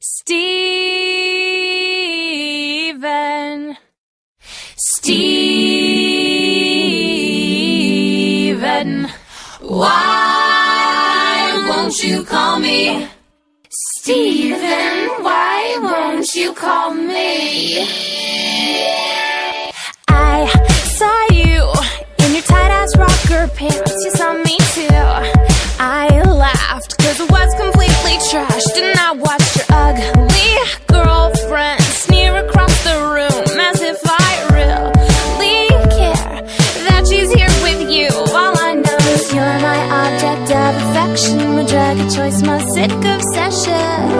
Steven, Steven, why won't you call me? Steven, why won't you call me? I saw you in your tight-ass rocker pants. You saw me too. I laughed cause it was completely trashed, and I watched your ugly girlfriend sneer across the room as if I really care that she's here with you. All I know is you're my object of affection, my drug of choice, my sick obsession.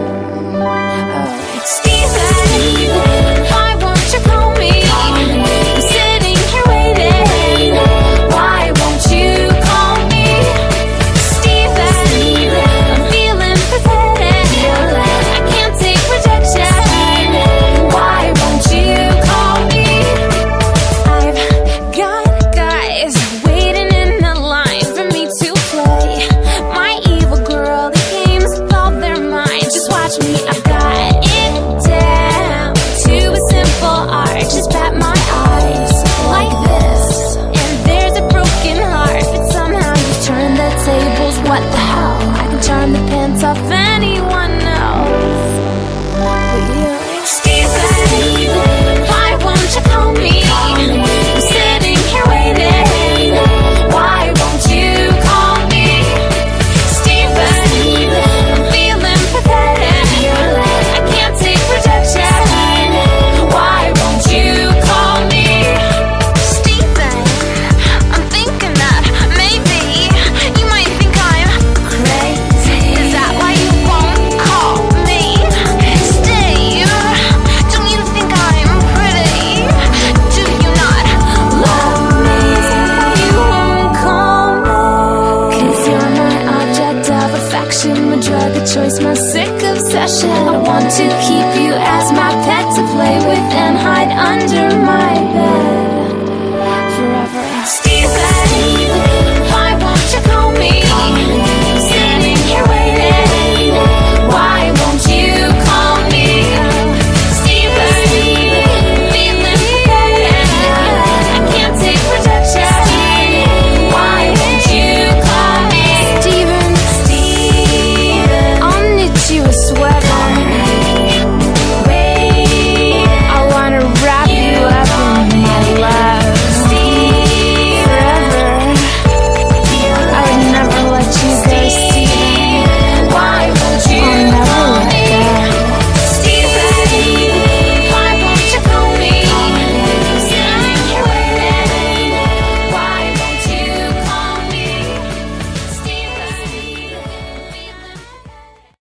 Steven, why won't you call me? I'm sitting here waiting. Why won't you call me? Steven, I'm feeling pathetic. I can't take rejection. Why won't you call me? I've got guys waiting in the line for me to play my evil girl. The game's all their mind. Just watch me. I've got it down to a simple art. Just pat my eyes like this, and there's a broken heart. But somehow you turn the tables. What the hell? I can turn the pants off anyone else but you. Steven, why won't you call me? I'm sitting here waiting. Why won't you call me? Steven, I'm feeling pathetic. I can't take rejection. Why won't you call me? Steven, I'm thinking that maybe you might think I'm crazy. Is that why you won't call me? Steve, don't you think I'm pretty? Do you not love me? Is that why you won't call me? 'Cause you're my object of affection, my drug of choice, my sick obsession. I want to keep you as my pet to play with and hide under my bed.